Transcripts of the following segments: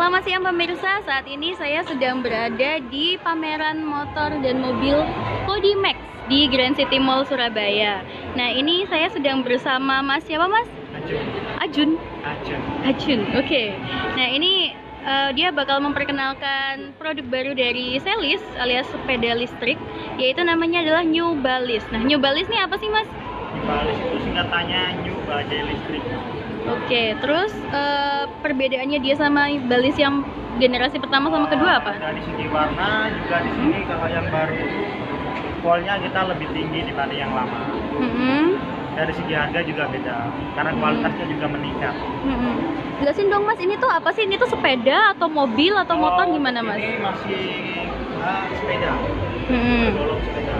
Selamat siang pemirsa, saat ini saya sedang berada di pameran motor dan mobil Kodimax di Grand City Mall Surabaya. Nah, ini saya sedang bersama Mas siapa Mas? Ajun. Oke. Nah, ini dia bakal memperkenalkan produk baru dari Selis alias sepeda listrik, yaitu namanya adalah New Balist. Nah, New Balist ini apa sih Mas? New Balist itu singkatannya New Bajaj Listrik. Oke, terus perbedaannya dia sama Balist yang generasi pertama sama kedua apa? Dari segi warna juga di sini kalau yang baru wallnya kita lebih tinggi dibanding yang lama. Dari segi harga juga beda karena kualitasnya juga meningkat. Jelasin dong Mas, ini tuh apa sih? Ini tuh sepeda atau mobil atau motor gimana Mas? Ini masih sepeda. Bergolong sepeda.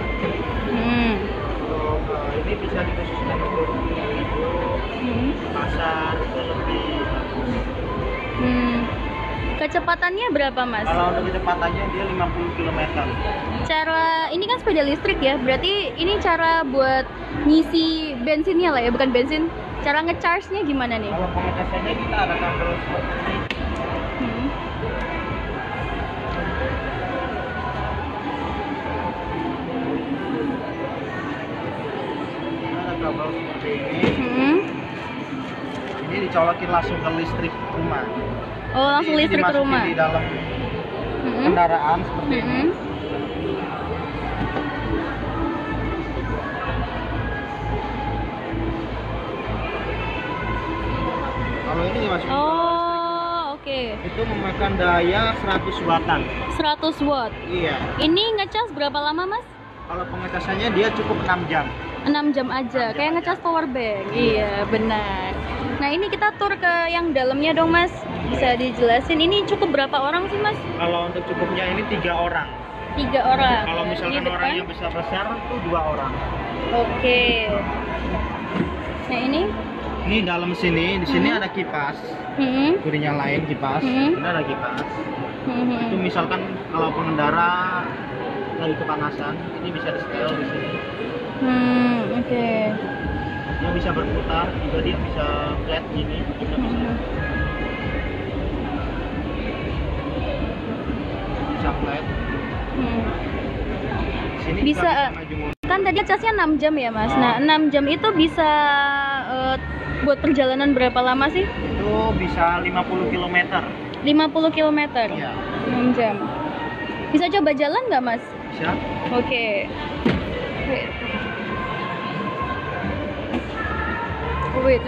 Ini bisa dikhususkan untuk pasar itu lebih. Kecepatannya berapa Mas? Kalau untuk kecepatannya dia 50 km. Cara ini kan sepeda listrik ya, berarti ini cara buat ngisi bensinnya lah ya, bukan bensin. Cara ngecharge-nya gimana nih? Kalau pengecasannya kita ada kabel seperti ini. Ada kabel seperti ini. Ini dicolokin langsung ke listrik rumah. Oh, langsung ini listrik ke rumah. Di dalam kendaraan seperti ini. Kalau ini dimasukin ke listrik. Oke. Itu memakan daya 100 wattan. 100 watt. Iya. Ini ngecas berapa lama Mas? Kalau pengecasannya dia cukup 6 jam. 6 jam aja, kayak ngecas power bank. Iya, benar. Nah, ini kita tur ke yang dalamnya dong Mas. Bisa dijelasin ini cukup berapa orang sih Mas? Kalau untuk cukupnya ini 3 orang. 3 orang. Kalau misalkan orang yang besar-besar itu 2 orang. Oke. Nah, ini dalam sini, di sini ada kipas. Udah nyalain kipas. Ini ada kipas. Itu misalkan kalau pengendara lagi kepanasan, ini bisa di setel di sini. Oke. Dia bisa berputar, juga dia bisa flat gini, juga bisa flat. Sini bisa kan tadi casnya 6 jam ya Mas. Nah, 6 jam itu bisa buat perjalanan berapa lama sih? Itu bisa 50 km. 50 km. Iya. 6 jam. Bisa coba jalan nggak Mas? Bisa. Oke. Wait.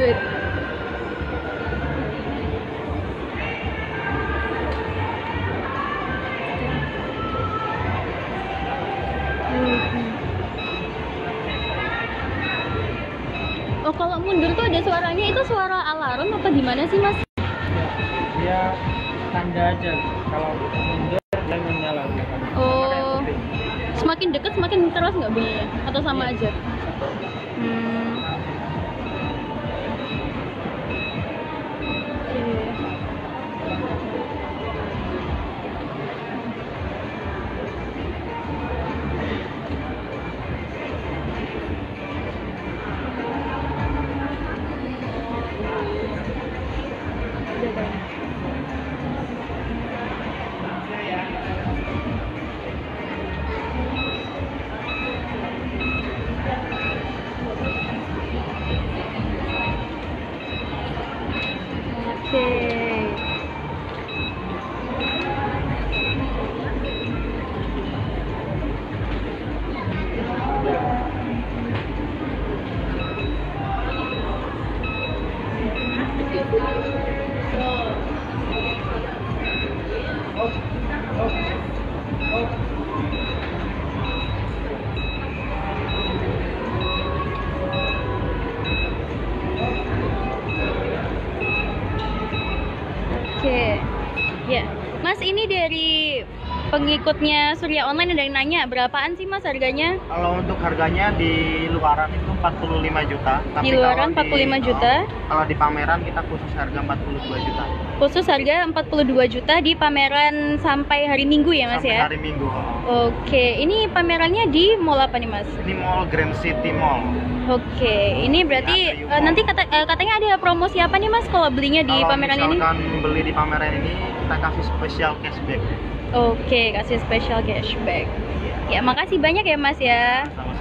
Oh, kalau mundur tuh ada suaranya, itu suara alarm apa gimana sih Mas? Dia tanda aja kalau mundur dan menyala. Oh, semakin dekat semakin keras nggak bunyinya? Atau sama aja? Oke. Ya, Mas, ini dari pengikutnya Surya Online ada yang nanya berapaan sih Mas harganya? Kalau untuk harganya di luaran itu 45 juta. Tapi Di luaran 45 juta. Kalau di pameran kita khusus harga 42 juta. Khusus harga 42 juta di pameran sampai hari Minggu ya Mas sampai ya? Hari Minggu. Oke, ini pamerannya di mall apa nih Mas? Ini Mall Grand City Mall. Oke, ini berarti nanti katanya ada promosi apa nih Mas kalau belinya di pameran ini? Kalau misalkan beli di pameran ini, kita kasih spesial cashback. Oke, kasih spesial cashback. Ya, makasih banyak ya Mas ya. Sama-sama.